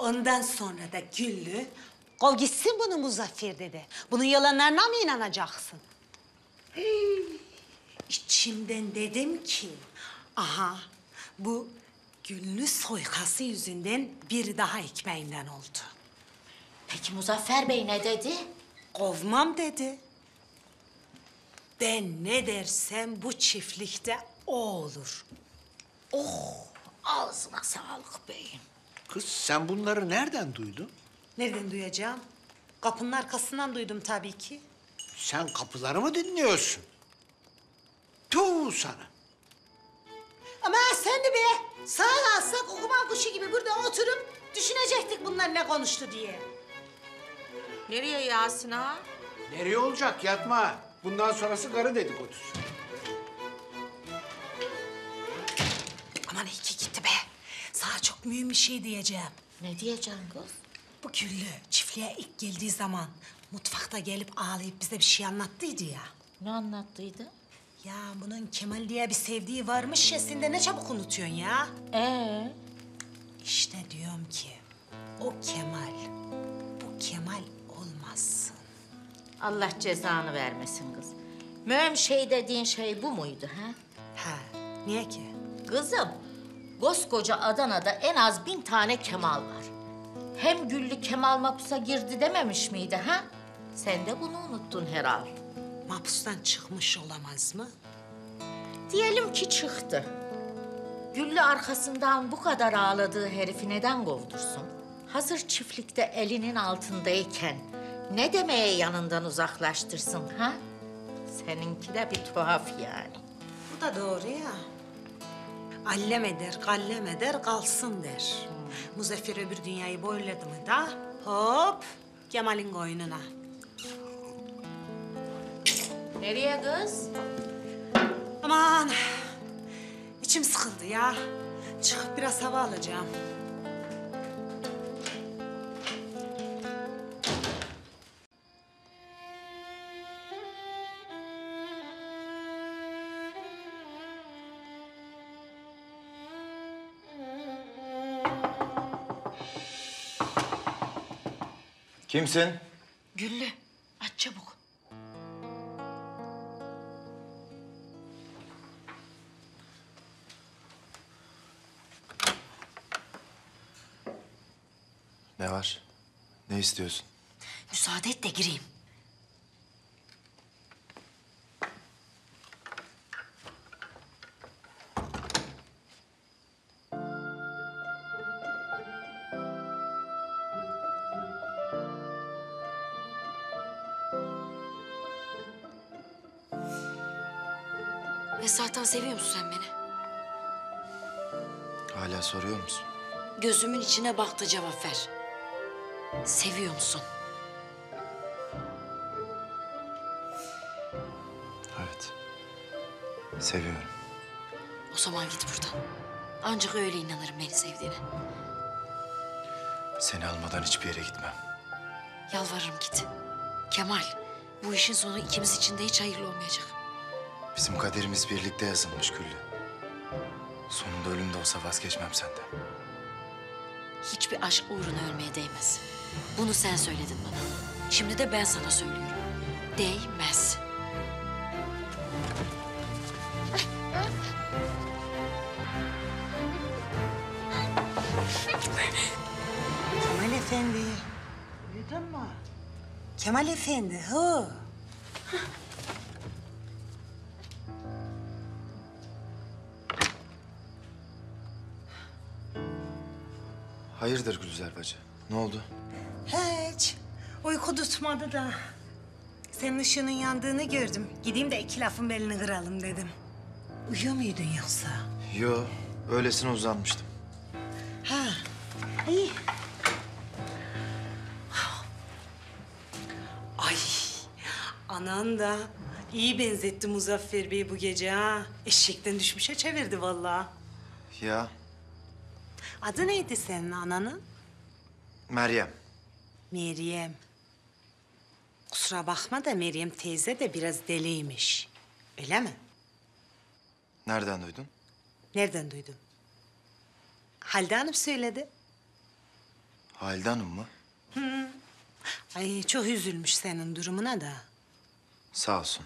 Ondan sonra da Güllü, kov gitsin bunu Muzaffer dedi. Bunun yalanlarına mı inanacaksın? İçimden dedim ki, aha bu Güllü soykası yüzünden biri daha ekmeğinden oldu. Peki Muzaffer Bey ne dedi? Kovmam dedi. Ben ne dersem bu çiftlikte o olur. Oh, ağzına sağlık beyim. Kız sen bunları nereden duydun? Nereden duyacağım? Kapının arkasından duydum tabii ki. Sen kapıları mı dinliyorsun? Tuh sana. Ama sen de be, sağa alsak okuman kuşu gibi burada oturup düşünecektik bunlar ne konuştu diye. Nereye Yasin ağa? Nereye olacak yatma. Bundan sonrası karı dedikodusu. Aman iyi ki gitti be. Sana çok mühim bir şey diyeceğim. Ne diyeceksin kız? Bu Güllü çiftliğe ilk geldiği zaman mutfakta gelip ağlayıp bize bir şey anlattıydı ya. Ne anlattıydı? Ya bunun Kemal diye bir sevdiği varmış ya, sen de ne çabuk unutuyorsun ya. İşte diyorum ki o Kemal, bu Kemal olmazsın. Allah cezanı vermesin kız. Mühim şey dediğin şey bu muydu ha? Ha, niye ki? Kızım, koskoca Adana'da en az 1000 tane Kemal var. Hem Güllü Kemal mapusa girdi dememiş miydi ha? Sen de bunu unuttun herhal. Mahpustan çıkmış olamaz mı? Diyelim ki çıktı. Güllü arkasından bu kadar ağladığı herifi neden kovdursun? Hazır çiftlikte elinin altındayken ne demeye yanından uzaklaştırsın ha? Seninki de bir tuhaf yani. Bu da doğru ya. Allem eder, kallem eder, kalsın der. Muzaffer öbür dünyayı boyladı mı da hop Kemal'in koynuna. Nereye kız? Aman içim sıkıldı ya. Çıkıp biraz hava alacağım. Kimsin? Güllü, aç çabuk. Ne var? Ne istiyorsun? Müsaade et de gireyim. Esra'tan seviyor musun sen beni? Hala soruyor musun? Gözümün içine bak da cevap ver. Seviyor musun? Evet. Seviyorum. O zaman git buradan. Ancak öyle inanırım beni sevdiğine. Seni almadan hiçbir yere gitmem. Yalvarırım git. Kemal, bu işin sonu ikimiz için de hiç hayırlı olmayacak. Bizim kaderimiz birlikte yazılmış Güllü. Sonunda ölüm de olsa vazgeçmem senden. Hiçbir aşk uğruna ölmeye değmez. Bunu sen söyledin bana. Şimdi de ben sana söylüyorum. Değmez. Kemal Efendi. Uyudun mu? Kemal Efendi, hu. Hayırdır Gülizar bacı? Ne oldu? Hiç. Uyku tutmadı da. Senin ışığının yandığını gördüm. Gideyim de iki lafın belini kıralım dedim. Uyuyor muydun yoksa? Yo, öylesine uzanmıştım. Ha, iyi. Ay, anan da iyi benzetti Muzaffer Bey bu gece ha. Eşekten düşmüşe çevirdi vallahi. Ya, Adı neydi senin ananın? Meryem. Meryem. Kusura bakma da Meryem teyze de biraz deliymiş. Öyle mi? Nereden duydun? Nereden duydun? Halide Hanım söyledi. Halide Hanım mı? Ay çok üzülmüş senin durumuna da. Sağ olsun.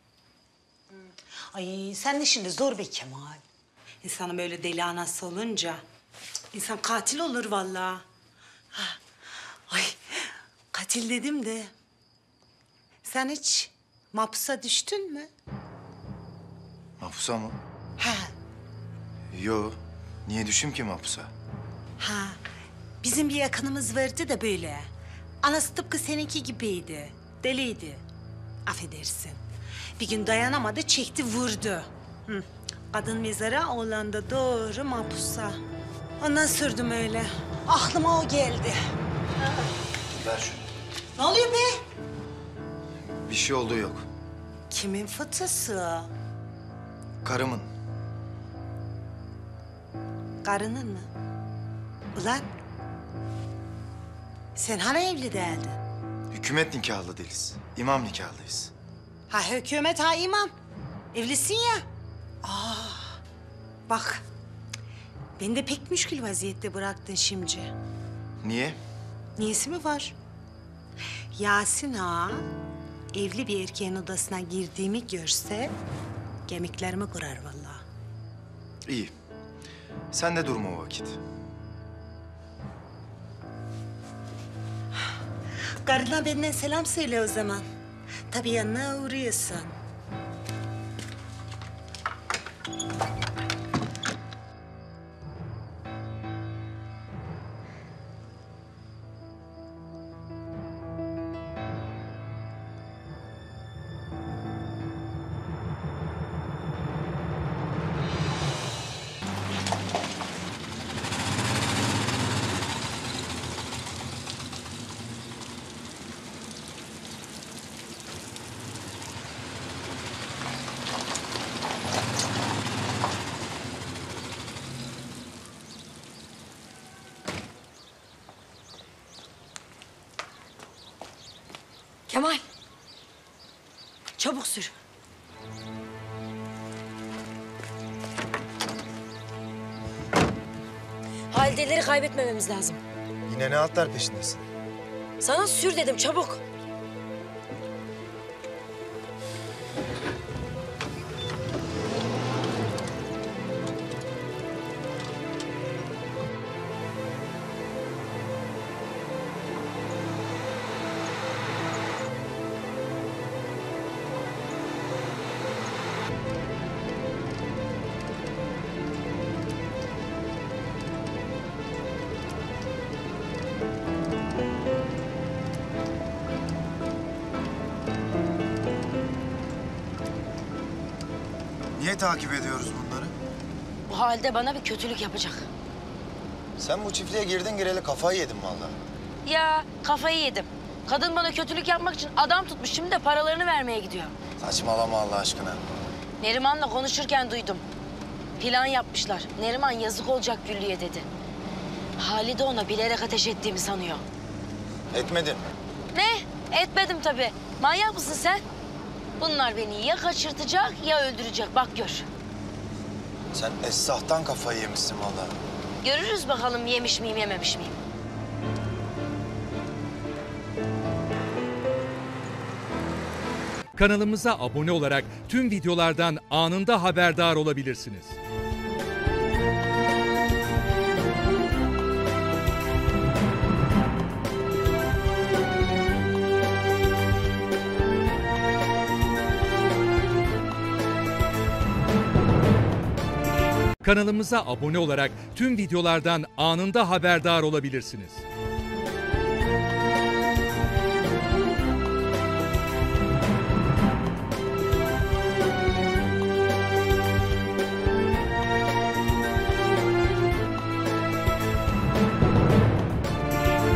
Ay sen de şimdi zor be Kemal. İnsanın böyle deli anası olunca insan katil olur vallahi. Ha, ay katil dedim de sen hiç mahpusa düştün mü? Mahpusa mı? Ha, Yo. Niye düşeyim ki mahpusa? ha. Bizim bir yakınımız vardı da böyle. Anası tıpkı seninki gibiydi. Deliydi. Affedersin. Bir gün dayanamadı, çekti vurdu. Hı. Kadın mezara, oğlan da doğru mahpusa. Ondan sürdüm öyle. Aklıma o geldi. Ver şunu. Ne oluyor be? Bir şey olduğu yok. Kimin fıtısı? Karımın. Karının mı? Ulan sen hani evli değildin? Hükümet nikahlı değiliz. İmam nikahlıyız. Ha hükümet ha imam. Evlisin ya. Bak beni de pek müşkül vaziyette bıraktın şimdi. Niye? Niyesi mi var? Yasin ağa evli bir erkeğin odasına girdiğimi görse kemiklerimi kırar vallahi. İyi. Sen de durma o vakit. Karına benden selam söyle o zaman. Tabii yanına uğruyorsun. Kemal. Çabuk sür. Halideleri kaybetmememiz lazım. Yine ne altlar peşindesin? Sana sür dedim, çabuk. Niye takip ediyoruz bunları? Bu halde bana bir kötülük yapacak. Sen bu çiftliğe girdin gireli kafayı yedin vallahi. Ya kafayı yedim. Kadın bana kötülük yapmak için adam tutmuş, şimdi de paralarını vermeye gidiyor. Saçmalama Allah aşkına. Neriman'la konuşurken duydum. Plan yapmışlar. Neriman yazık olacak Güllü'ye dedi. Halide ona bilerek ateş ettiğimi sanıyor. Etmedin. Ne? Etmedim tabii. Manyak mısın sen? Bunlar beni ya kaçırtacak ya öldürecek. Bak gör. Sen Esrah'tan kafayı yemişsin vallahi. Görürüz bakalım yemiş miyim yememiş miyim? Kanalımıza abone olarak tüm videolardan anında haberdar olabilirsiniz. Kanalımıza abone olarak tüm videolardan anında haberdar olabilirsiniz.